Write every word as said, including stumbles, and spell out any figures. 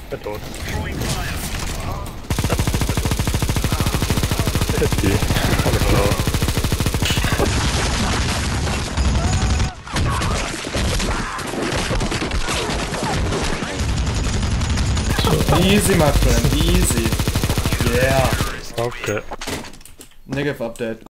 bin tot. Happy. Easy, my friend, easy. Yeah. Okay. Negative update.